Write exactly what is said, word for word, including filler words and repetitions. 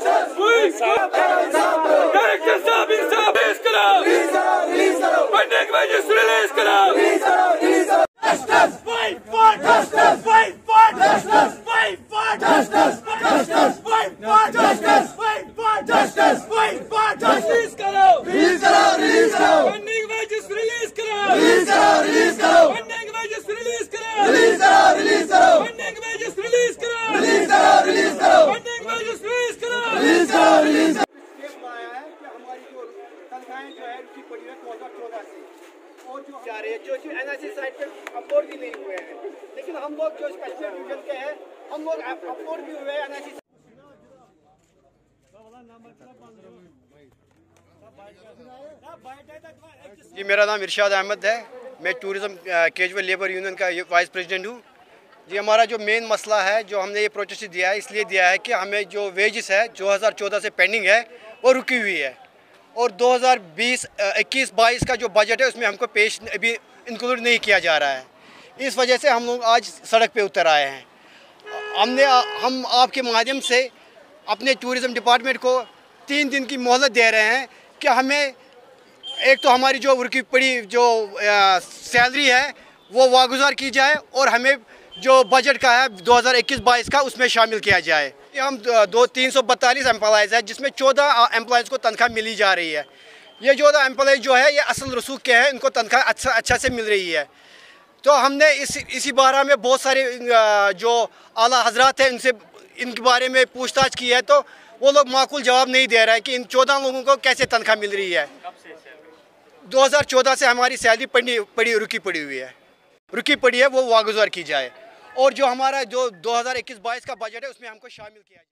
Director साहब इंसाफ release करो, पेंडिंग वेजेस रिलीज करो। Fight for justice, fight for justice, fight for justice, justice, fight for justice, fight for justice, fight for justice करो, release करो, release करो, pending wages release करो, release करो, release करो, पेंडिंग वेजेस रिलीज करो, release करो, release करो, pending wages release करो, रिलीज करो, रिलीज करो, पेंडिंग वेजेस रिलीज करो, रिलीज करो, रिलीज करो। आया है कि हमारी जो तनख्वाहें जो है रुकी पड़ी है दो हज़ार चौदह से और जो जा रही है जो एनआईसी साइट पे अपलोड भी नहीं हुए हैं, लेकिन हम लोग जो स्पेशल डिवीजन के हैं हम लोग अपलोड भी हुए हैं एनआईसी। जी मेरा नाम इरशाद अहमद है, मैं टूरिज़्म कैजुअल लेबर यूनियन का वाइस प्रेसिडेंट हूँ। जी हमारा जो मेन मसला है जो हमने ये प्रोटेस्ट दिया है इसलिए दिया है कि हमें जो वेजेस है दो हज़ार चौदह से पेंडिंग है वो रुकी हुई है और दो हज़ार बीस इक्कीस बाईस का जो बजट है उसमें हमको पेश अभी इंक्लूड नहीं किया जा रहा है। इस वजह से हम लोग आज सड़क पे उतर आए हैं। हमने हम आपके माध्यम से अपने टूरिज़्म डिपार्टमेंट को तीन दिन की मोहलत दे रहे हैं कि हमें एक तो हमारी जो रुकी पड़ी जो सैलरी है वो वागुजार की जाए और हमें जो बजट का है दो हज़ार इक्कीस बाईस का उसमें शामिल किया जाए। हम दो तीन सौ बैतालीस एम्प्लॉयज़ है जिसमें चौदह एम्प्लॉयज़ को तनख्वाह मिली जा रही है। ये चौदह एम्प्लॉय जो है ये असल रसूख के हैं, इनको तनख्वाह अच्छा अच्छा से मिल रही है। तो हमने इस इसी बारे में बहुत सारे जो आला हजरात हैं इनसे इनके बारे में पूछताछ की है तो वो लोग माकूल जवाब नहीं दे रहे हैं कि इन चौदह लोगों को कैसे तनख्वाह मिल रही है। दो हज़ार चौदह से हमारी सैलरी पड़ी पड़ी रुकी पड़ी हुई है रुकी पड़ी है वो वागुजार की जाए और जो हमारा जो दो हज़ार इक्कीस बाईस का बजट है उसमें हमको शामिल किया जाए।